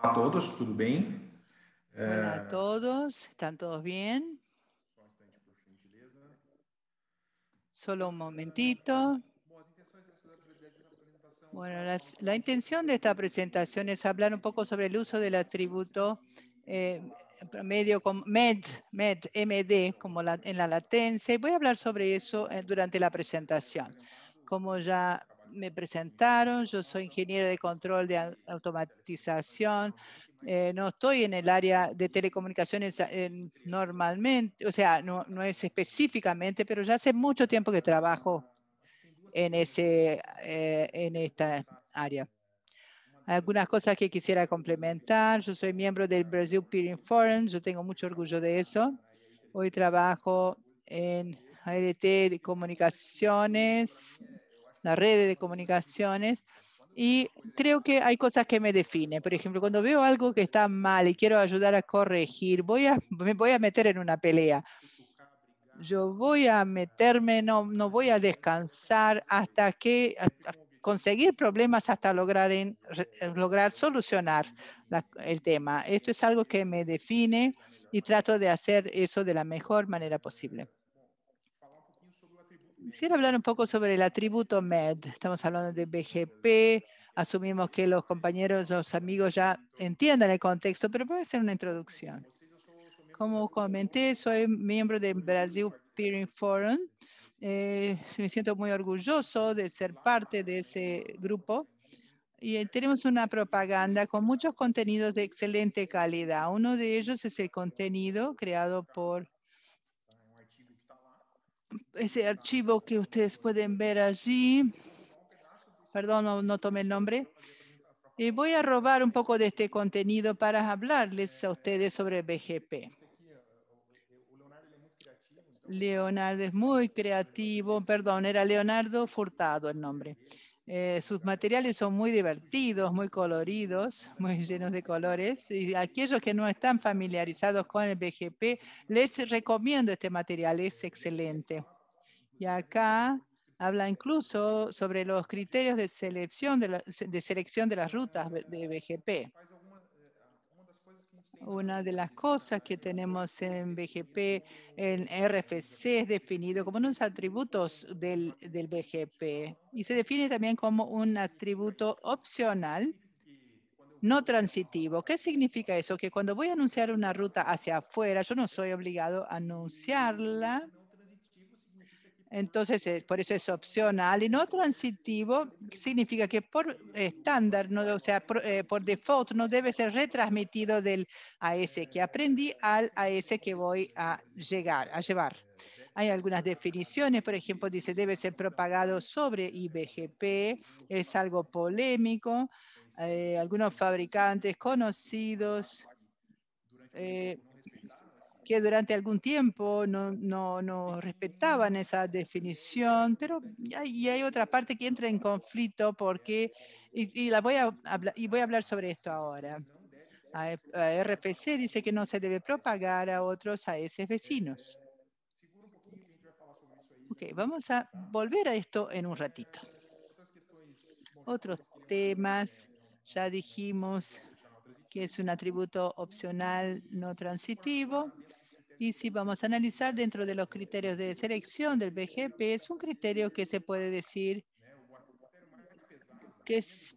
Olá a todos, tudo bem? Hola a todos, ¿están todos bien? Só um instante, por gentileza. Solo un momentito. Bom, as intenções dessa apresentação Bueno, são falar um la pouquinho sobre intención de esta presentación es hablar un poco sobre el uso del atributo promedio con MD, como en la latencia. Y voy a hablar sobre eso durante la presentación. Como ya me presentaron, yo soy ingeniero de control de automatización. No estoy en el área de telecomunicaciones normalmente, o sea, no es específicamente, pero ya hace mucho tiempo que trabajo en esta área. Algunas cosas que quisiera complementar. Yo soy miembro del Brazil Peering Forum. Yo tengo mucho orgullo de eso. Hoy trabajo en ART de comunicaciones, la red de comunicaciones, y creo que hay cosas que me definen. Por ejemplo, cuando veo algo que está mal y quiero ayudar a corregir, me voy a meter en una pelea. Yo voy a meterme, no voy a descansar hasta conseguir problemas hasta lograr solucionar el tema. Esto es algo que me define y trato de hacer eso de la mejor manera posible. Quisiera hablar un poco sobre el atributo MED. Estamos hablando de BGP. Asumimos que los compañeros, los amigos ya entiendan el contexto, pero puede ser una introducción. Como comenté, soy miembro del Brazil Peering Forum. Me siento muy orgulloso de ser parte de ese grupo. Y tenemos una propaganda con muchos contenidos de excelente calidad. Uno de ellos es el contenido creado por ese archivo que ustedes pueden ver allí. Perdón, no tomé el nombre. Y voy a robar un poco de este contenido para hablarles a ustedes sobre BGP. Leonardo es muy creativo, perdón, era Leonardo Furtado el nombre. Sus materiales son muy divertidos, muy coloridos, muy llenos de colores. Y aquellos que no están familiarizados con el BGP, les recomiendo este material, es excelente. Y acá habla incluso sobre los criterios de selección de las rutas de BGP. Una de las cosas que tenemos en BGP, en RFC, es definido como unos atributos del BGP y se define también como un atributo opcional no transitivo. ¿Qué significa eso? Que cuando voy a anunciar una ruta hacia afuera, yo no soy obligado a anunciarla. Entonces, por eso es opcional y no transitivo, significa que por estándar, o sea, por default, no debe ser retransmitido del AS que aprendí al AS que voy a llevar. Hay algunas definiciones, por ejemplo, dice debe ser propagado sobre IBGP, es algo polémico. Algunos fabricantes conocidos que durante algún tiempo no respetaban esa definición, pero hay otra parte que entra en conflicto porque, voy a hablar sobre esto ahora. RFC dice que no se debe propagar a otros AS vecinos. Ok, vamos a volver a esto en un ratito. Otros temas, ya dijimos que es un atributo opcional no transitivo. Y si vamos a analizar dentro de los criterios de selección del BGP, es un criterio que se puede decir que es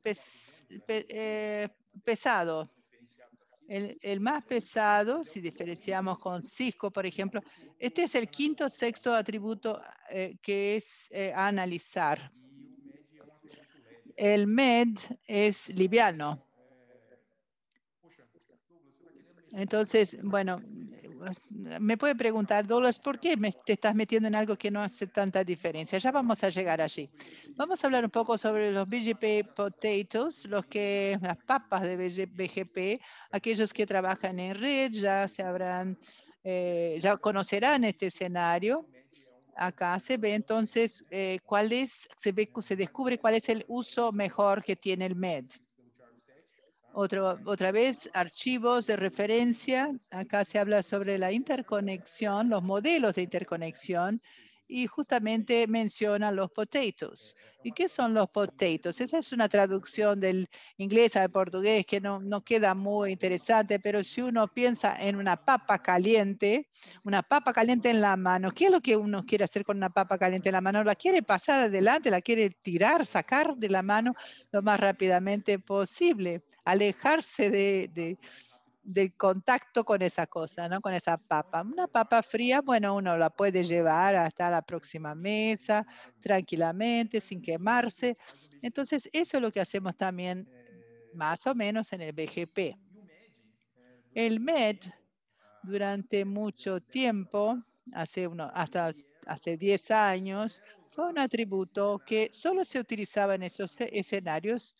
pesado. El más pesado, si diferenciamos con Cisco, por ejemplo, este es el quinto o sexto atributo que es a analizar. El MED es liviano. Entonces, bueno, me puede preguntar, Douglas, ¿por qué te estás metiendo en algo que no hace tanta diferencia? Ya vamos a llegar allí. Vamos a hablar un poco sobre los BGP potatoes, las papas de BGP, aquellos que trabajan en red, ya conocerán este escenario. Acá se ve entonces se descubre cuál es el uso mejor que tiene el MED. Otra vez, archivos de referencia. Acá se habla sobre la interconexión, los modelos de interconexión y justamente menciona los potatoes. ¿Y qué son los potatoes? Esa es una traducción del inglés al portugués que no queda muy interesante, pero si uno piensa en una papa caliente en la mano, ¿qué es lo que uno quiere hacer con una papa caliente en la mano? ¿La quiere pasar adelante? ¿La quiere tirar, sacar de la mano lo más rápidamente posible? Alejarse del contacto con esa cosa, ¿no? Con esa papa. Una papa fría, bueno, uno la puede llevar hasta la próxima mesa tranquilamente, sin quemarse. Entonces, eso es lo que hacemos también más o menos en el BGP. El MED, durante mucho tiempo, hasta hace 10 años, fue un atributo que solo se utilizaba en esos escenarios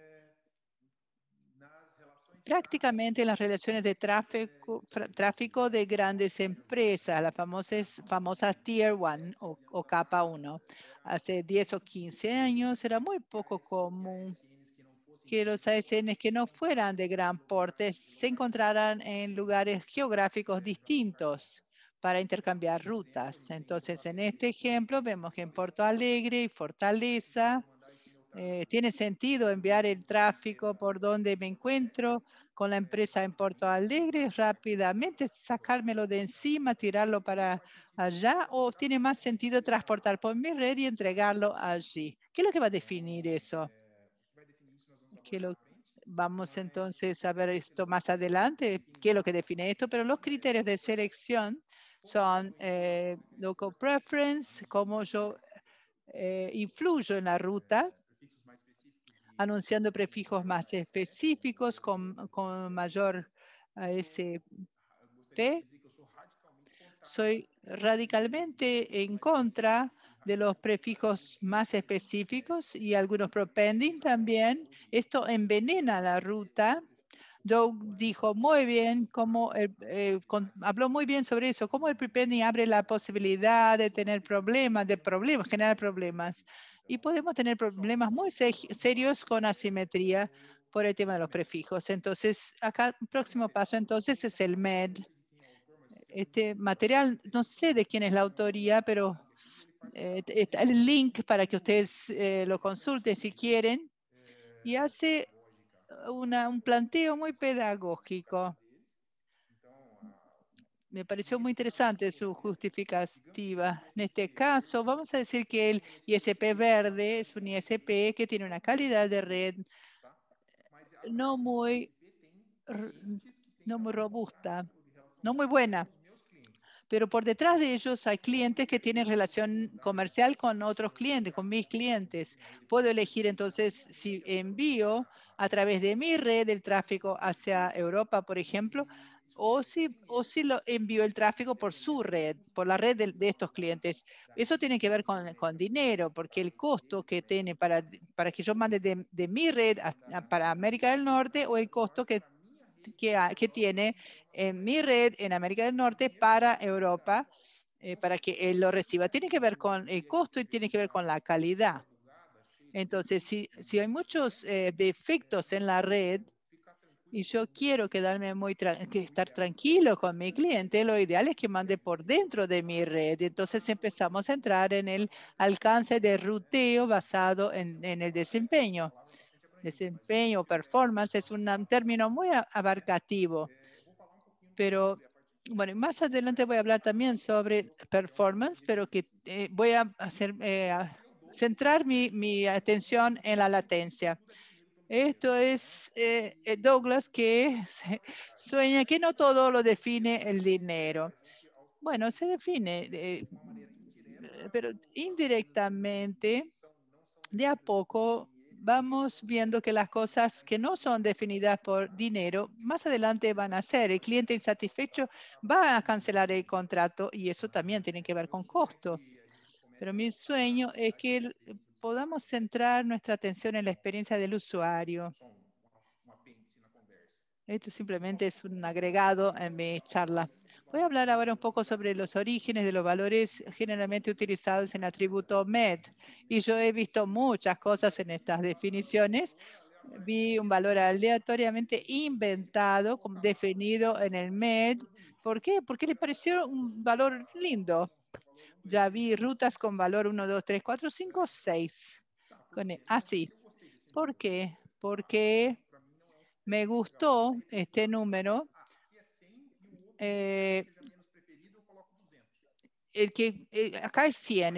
prácticamente en las relaciones de tráfico de grandes empresas, las famosas Tier 1 o capa 1. Hace 10 o 15 años era muy poco común que los ASNs que no fueran de gran porte se encontraran en lugares geográficos distintos para intercambiar rutas. Entonces, en este ejemplo vemos que en Porto Alegre y Fortaleza tiene sentido enviar el tráfico por donde me encuentro con la empresa en Porto Alegre, rápidamente sacármelo de encima, tirarlo para allá, o tiene más sentido transportar por mi red y entregarlo allí. ¿Qué es lo que va a definir eso? Vamos entonces a ver esto más adelante, qué es lo que define esto, pero los criterios de selección son local preference, cómo yo influyo en la ruta, anunciando prefijos más específicos con mayor ASP. Soy radicalmente en contra de los prefijos más específicos y algunos propending también. Esto envenena la ruta. Doug dijo muy bien habló muy bien sobre eso, cómo el prepending abre la posibilidad de tener generar problemas. Y podemos tener problemas muy serios con asimetría por el tema de los prefijos. Entonces, acá, el próximo paso entonces es el MED. Este material, no sé de quién es la autoría, pero está el link para que ustedes lo consulten si quieren. Y hace un planteo muy pedagógico. Me pareció muy interesante su justificativa. En este caso, vamos a decir que el ISP verde es un ISP que tiene una calidad de red no muy, no muy robusta, no muy buena. Pero por detrás de ellos hay clientes que tienen relación comercial con otros clientes, con mis clientes. Puedo elegir entonces si envío a través de mi red el tráfico hacia Europa, por ejemplo, o si lo envío el tráfico por su red, por la red de estos clientes. Eso tiene que ver con dinero, porque el costo que tiene para que yo mande de mi red para América del Norte o el costo que tiene en mi red en América del Norte para Europa, para que él lo reciba. Tiene que ver con el costo y tiene que ver con la calidad. Entonces, si hay muchos defectos en la red y yo quiero estar tranquilo con mi cliente, lo ideal es que mande por dentro de mi red. Entonces empezamos a entrar en el alcance de ruteo basado en el desempeño. Desempeño, performance, es un término muy abarcativo, pero bueno, más adelante voy a hablar también sobre performance, pero que voy a centrar mi atención en la latencia. Esto es Douglas que sueña que no todo lo define el dinero. Bueno, se define, pero indirectamente de a poco vamos viendo que las cosas que no son definidas por dinero, más adelante van a ser. El cliente insatisfecho va a cancelar el contrato y eso también tiene que ver con costo. Pero mi sueño es que podamos centrar nuestra atención en la experiencia del usuario. Esto simplemente es un agregado en mi charla. Voy a hablar ahora un poco sobre los orígenes de los valores generalmente utilizados en el atributo MED. Y yo he visto muchas cosas en estas definiciones. Vi un valor aleatoriamente inventado, definido en el MED. ¿Por qué? Porque le pareció un valor lindo. ya vi rutas con valor 1, 2, 3, 4, 5, 6. Así. ¿Por qué? Porque me gustó este número. Acá es 100,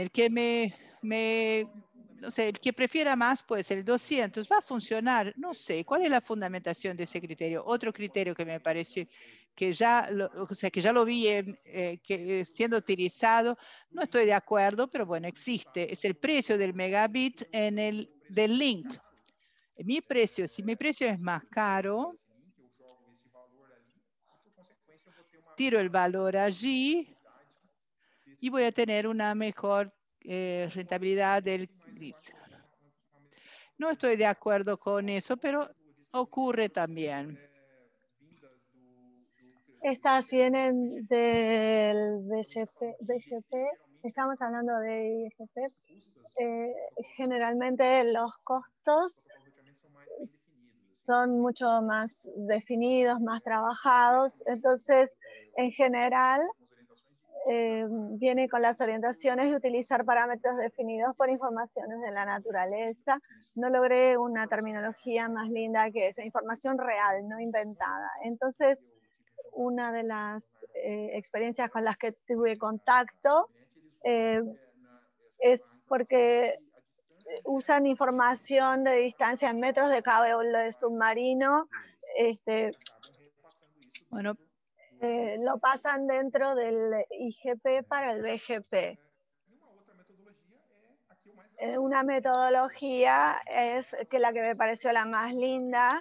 no sé, el que prefiera más puede ser el 200, va a funcionar, no sé, ¿cuál es la fundamentación de ese criterio? Otro criterio que me pareció que ya lo vi siendo utilizado, no estoy de acuerdo, pero bueno, existe, es el precio del megabit del link. Si mi precio es más caro, tiro el valor allí y voy a tener una mejor rentabilidad del gris. No estoy de acuerdo con eso, pero ocurre también. Estas vienen del BGP. Estamos hablando de IGP. Generalmente los costos son mucho más definidos, más trabajados. Entonces, en general, viene con las orientaciones de utilizar parámetros definidos por informaciones de la naturaleza. No logré una terminología más linda que esa, información real, no inventada. Entonces, una de las experiencias con las que tuve contacto es porque usan información de distancia en metros de cable submarino. Bueno, lo pasan dentro del IGP para el BGP. Una metodología es que la que me pareció la más linda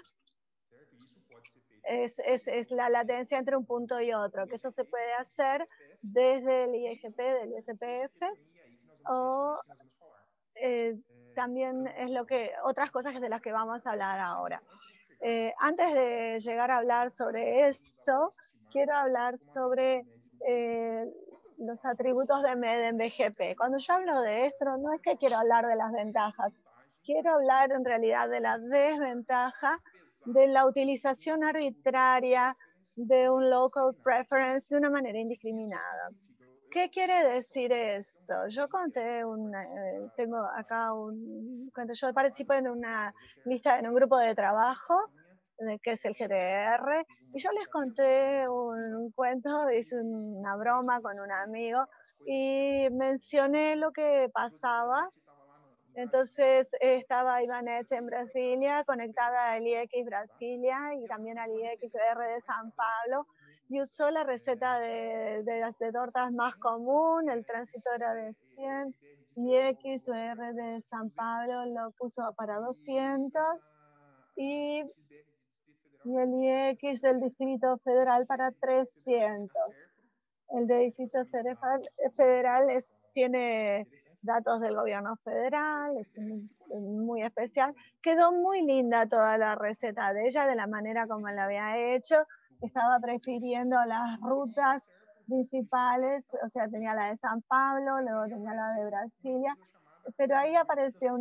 es la latencia entre un punto y otro, que eso se puede hacer desde el IGP del SPF o también es otras cosas de las que vamos a hablar ahora. Antes de llegar a hablar sobre eso, quiero hablar sobre los atributos de MED en BGP. Cuando yo hablo de esto, no es que quiero hablar de las ventajas, quiero hablar en realidad de la desventaja de la utilización arbitraria de un local preference de una manera indiscriminada. ¿Qué quiere decir eso? Yo tengo acá cuando yo participo en una lista, en un grupo de trabajo, que es el GDR, y yo les conté un cuento, hice una broma con un amigo y mencioné lo que pasaba. Entonces estaba Ivanech en Brasilia, conectada al IX Brasilia y también al IXR de San Pablo, y usó la receta de las de tortas más común, el tránsito era de 100, IXR de San Pablo lo puso para 200 y el IX del Distrito Federal para 300. El de Distrito Federal tiene datos del gobierno federal, es muy especial. Quedó muy linda toda la receta de ella, de la manera como la había hecho. Estaba prefiriendo las rutas principales, o sea, tenía la de San Pablo, luego tenía la de Brasilia, pero ahí apareció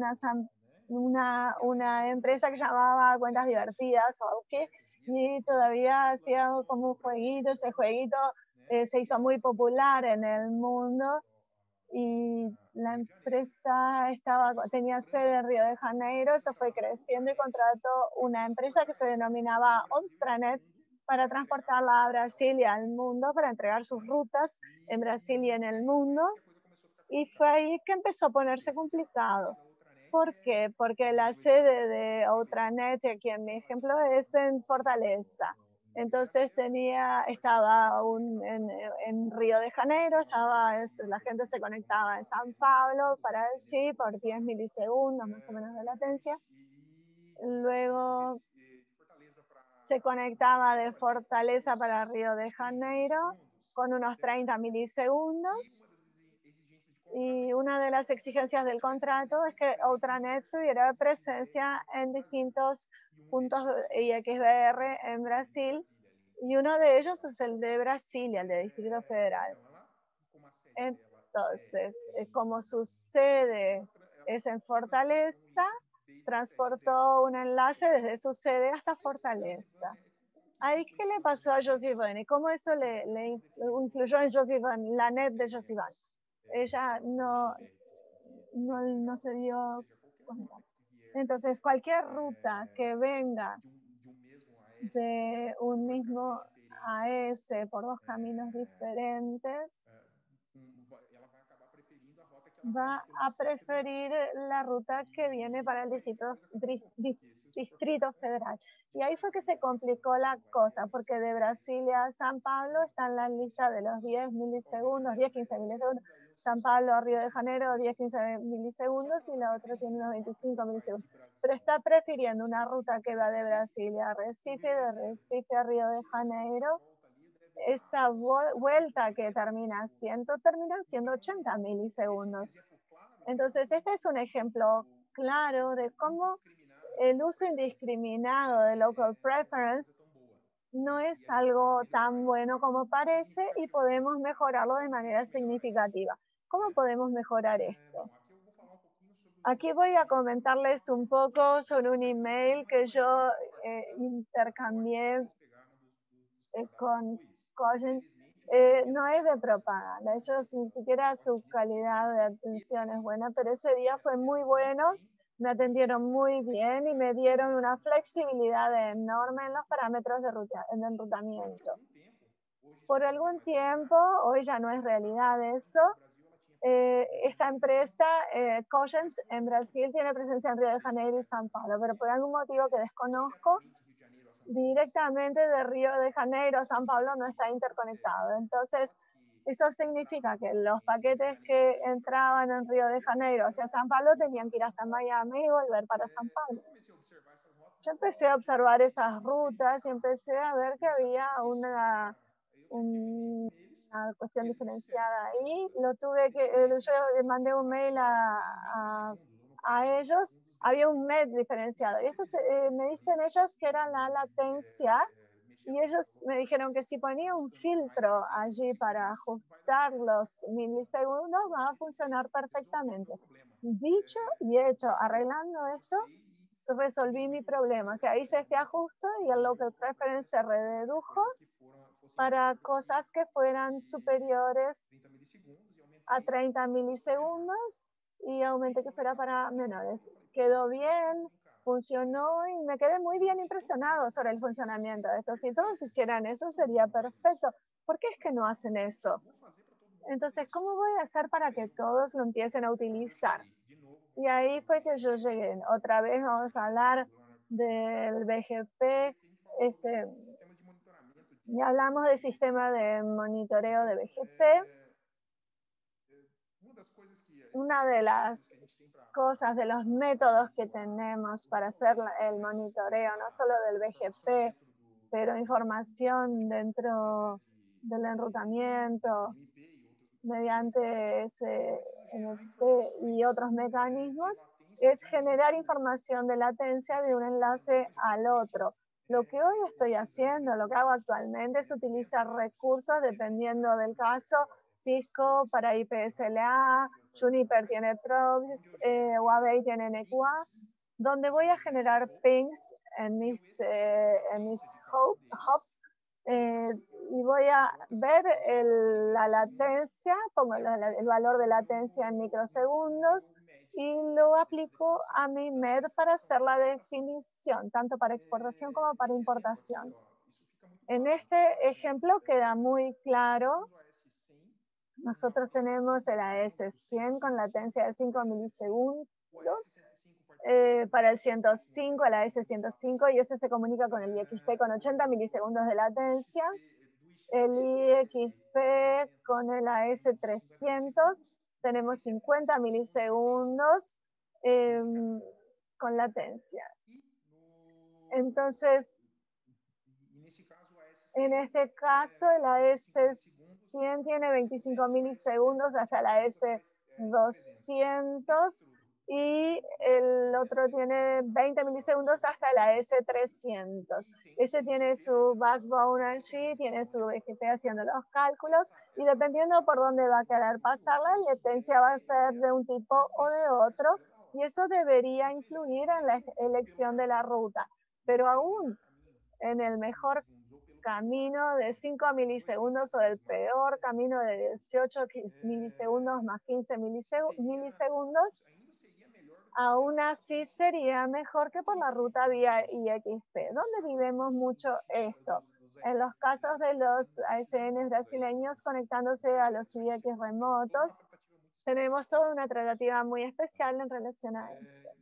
una empresa que llamaba Cuentas Divertidas, o qué, y todavía hacía como un jueguito, ese jueguito se hizo muy popular en el mundo y la empresa tenía sede en Río de Janeiro, eso fue creciendo y contrató una empresa que se denominaba Ultranet para transportarla a Brasil y al mundo, para entregar sus rutas en Brasil y en el mundo. Y fue ahí que empezó a ponerse complicado. ¿Por qué? Porque la sede de Ultranet, aquí en mi ejemplo, es en Fortaleza. Entonces estaba en Río de Janeiro, la gente se conectaba en San Pablo para el sí por 10 milisegundos más o menos de latencia. Luego se conectaba de Fortaleza para Río de Janeiro con unos 30 milisegundos. Y una de las exigencias del contrato es que Ultranet tuviera presencia en distintos puntos IXBR en Brasil, y uno de ellos es el de Brasilia, el de Distrito Federal. Entonces, como su sede es en Fortaleza, transportó un enlace desde su sede hasta Fortaleza. Ahí, ¿qué le pasó a Josivani? ¿Cómo eso le influyó en Josivani, la net de Josivani? ella no se dio cuenta. Entonces, cualquier ruta que venga de un mismo AS por dos caminos diferentes va a preferir la ruta que viene para el Distrito Federal. Y ahí fue que se complicó la cosa, porque de Brasilia a San Pablo está en la lista de los 10 milisegundos, 10-15 milisegundos. San Pablo a Río de Janeiro, 10-15 milisegundos, y la otra tiene unos 25 milisegundos. Pero está prefiriendo una ruta que va de Brasilia a Recife, de Recife a Río de Janeiro. Esa vuelta que termina siendo 80 milisegundos. Entonces, este es un ejemplo claro de cómo el uso indiscriminado de local preference no es algo tan bueno como parece y podemos mejorarlo de manera significativa. ¿Cómo podemos mejorar esto? Aquí voy a comentarles un poco sobre un email que yo intercambié con Cogent. No es de propaganda, ellos ni siquiera su calidad de atención es buena, pero ese día fue muy bueno, me atendieron muy bien y me dieron una flexibilidad enorme en los parámetros de enrutamiento. Por algún tiempo, hoy ya no es realidad eso, esta empresa, Cogent, en Brasil tiene presencia en Río de Janeiro y San Paulo, pero por algún motivo que desconozco, directamente de Río de Janeiro a San Pablo no está interconectado. Entonces, eso significa que los paquetes que entraban en Río de Janeiro hacia San Pablo tenían que ir hasta Miami y volver para San Pablo. Yo empecé a observar esas rutas y empecé a ver que había una cuestión diferenciada ahí. Yo mandé un mail a ellos, había un MED diferenciado. Y esto me dicen ellos que era la latencia, y ellos me dijeron que si ponía un filtro allí para ajustar los milisegundos, va a funcionar perfectamente. Dicho y hecho, arreglando esto, resolví mi problema. O sea, hice este ajuste y el local preference se redujo para cosas que fueran superiores a 30 milisegundos y aumenté que fuera para menores. Quedó bien, funcionó y me quedé muy bien impresionado sobre el funcionamiento de esto. Si todos hicieran eso sería perfecto. ¿Por qué es que no hacen eso? Entonces, ¿cómo voy a hacer para que todos lo empiecen a utilizar? Y ahí fue que yo llegué. Otra vez vamos a hablar del BGP. Y hablamos del sistema de monitoreo de BGP. Una de las cosas, de los métodos que tenemos para hacer el monitoreo, no solo del BGP, pero información dentro del enrutamiento mediante SNMP y otros mecanismos, es generar información de latencia de un enlace al otro. Lo que hoy estoy haciendo, lo que hago actualmente es utilizar recursos dependiendo del caso. Cisco para IPSLA, Juniper tiene Probes, Huawei tiene NQA, donde voy a generar pings en mis hubs y voy a ver la latencia, pongo el valor de latencia en microsegundos y lo aplico a mi MED para hacer la definición, tanto para exportación como para importación. En este ejemplo queda muy claro. Nosotros tenemos el AS100 con latencia de 5 milisegundos. Para el 105, el AS105, y ese se comunica con el IXP con 80 milisegundos de latencia. El IXP con el AS300 tenemos 50 milisegundos con latencia. Entonces, en este caso, el AS100 tiene 25 milisegundos hasta la AS200 y el otro tiene 20 milisegundos hasta la S300. Ese tiene su backbone allí, tiene su BGP haciendo los cálculos y dependiendo por dónde va a querer pasar, la latencia va a ser de un tipo o de otro y eso debería influir en la elección de la ruta. Pero aún en el mejor camino de 5 milisegundos o el peor camino de 18 milisegundos más 15 milisegundos, aún así sería mejor que por la ruta vía IXP. ¿Dónde vivimos mucho esto? En los casos de los ASN brasileños conectándose a los IX remotos, tenemos toda una tratativa muy especial en relación a esto.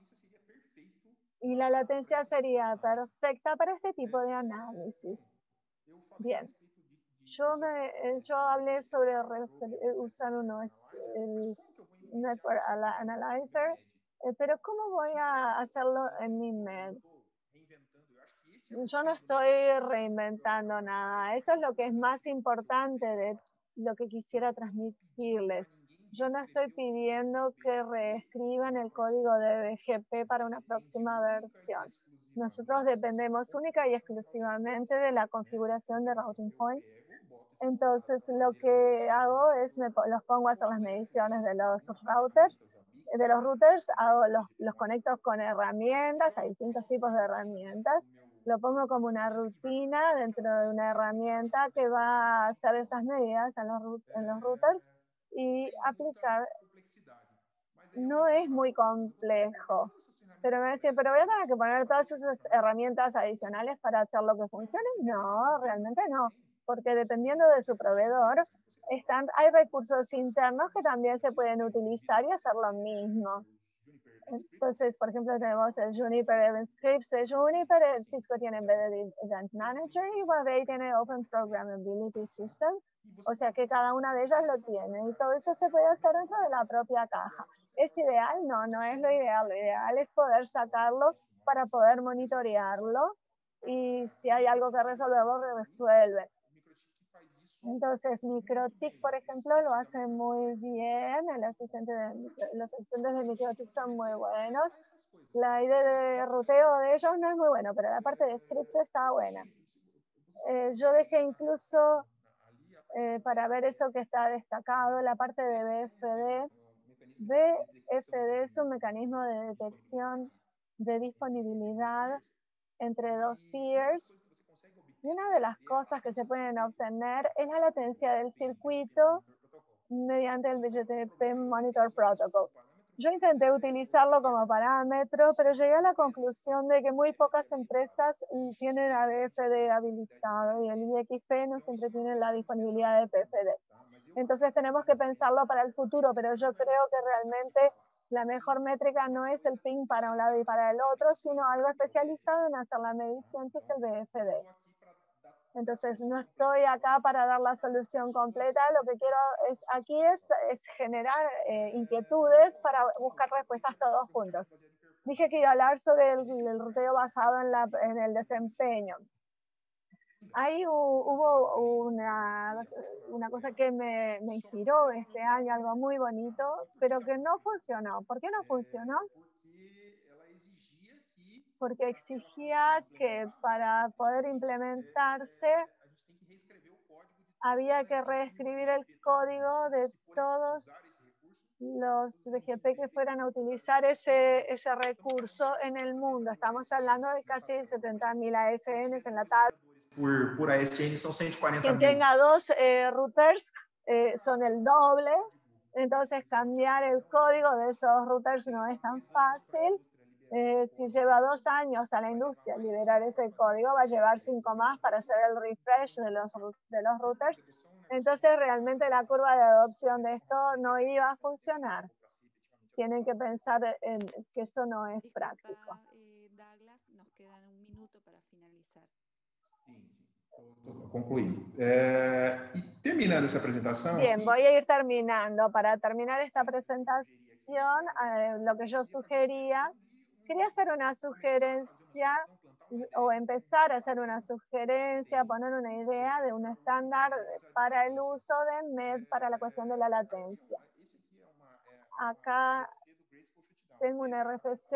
Y la latencia sería perfecta para este tipo de análisis. Bien. Yo hablé sobre usar el Network Analyzer, pero ¿cómo voy a hacerlo en mi MED? Yo no estoy reinventando nada. Eso es lo que es más importante de lo que quisiera transmitirles. Yo no estoy pidiendo que reescriban el código de BGP para una próxima versión. Nosotros dependemos única y exclusivamente de la configuración de Routing Point. Entonces, lo que hago es los pongo a hacer las mediciones de los routers, los conecto con herramientas, hay distintos tipos de herramientas, lo pongo como una rutina dentro de una herramienta que va a hacer esas medidas en los routers y aplicar. No es muy complejo, pero me decía, pero voy a tener que poner todas esas herramientas adicionales para hacer lo que funcione. No, realmente no, porque dependiendo de su proveedor, hay recursos internos que también se pueden utilizar y hacer lo mismo. Entonces, por ejemplo, tenemos el Juniper Event Scripts de Juniper, el Cisco tiene Embedded Event Manager y Huawei tiene Open Programmability System, o sea que cada una de ellas lo tiene y todo eso se puede hacer dentro de la propia caja. ¿Es ideal? No, no es lo ideal. Lo ideal es poder sacarlo para poder monitorearlo y si hay algo que resolverlo, resuelve. Entonces, MikroTik, por ejemplo, lo hace muy bien. Los asistentes de MikroTik son muy buenos. La idea de ruteo de ellos no es muy bueno, pero la parte de scripts está buena. Yo dejé incluso para ver eso que está destacado, la parte de BFD. BFD es un mecanismo de detección de disponibilidad entre dos peers. Y una de las cosas que se pueden obtener es la latencia del circuito mediante el BGP Monitor Protocol. Yo intenté utilizarlo como parámetro, pero llegué a la conclusión de que muy pocas empresas tienen a BFD habilitado y el IXP no siempre tiene la disponibilidad de PFD. Entonces tenemos que pensarlo para el futuro, pero yo creo que realmente la mejor métrica no es el ping para un lado y para el otro, sino algo especializado en hacer la medición, que es el BFD. Entonces, no estoy acá para dar la solución completa. Lo que quiero es generar inquietudes para buscar respuestas todos juntos. Dije que iba a hablar sobre el ruteo basado en el desempeño. Ahí hubo una cosa que me inspiró este año, algo muy bonito, pero que no funcionó. ¿Por qué no funcionó? Porque exigía que para poder implementarse había que reescribir el código de todos los BGP que fueran a utilizar ese recurso en el mundo. Estamos hablando de casi 70.000 ASNs en la tabla. Por ASN son 140.000. Quien tenga dos routers son el doble. Entonces cambiar el código de esos routers no es tan fácil. Si lleva 2 años a la industria liberar ese código, va a llevar 5 más para hacer el refresh de los routers. Entonces realmente la curva de adopción de esto no iba a funcionar. Tienen que pensar en que eso no es práctico. Douglas, nos quedan 1 minuto para finalizar. Concluindo. Y terminando esa presentación. Bien, voy a ir terminando. Para terminar esta presentación, lo que yo sugería, quería hacer una sugerencia o empezar a hacer una sugerencia, poner una idea de un estándar para el uso de MED para la cuestión de la latencia. Acá tengo un RFC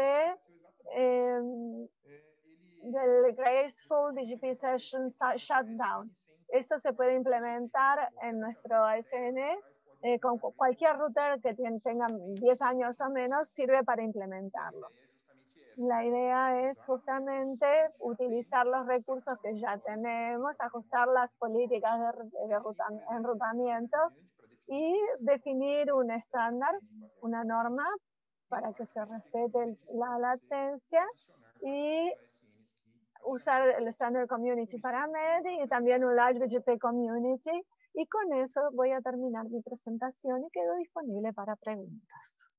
del Graceful BGP Session Shutdown. Eso se puede implementar en nuestro ASN. Con cualquier router que tenga 10 años o menos sirve para implementarlo. La idea es justamente utilizar los recursos que ya tenemos, ajustar las políticas de enrutamiento y definir un estándar, una norma para que se respete la latencia y usar el Standard Community para MED y también un Large BGP Community. Y con eso voy a terminar mi presentación y quedo disponible para preguntas.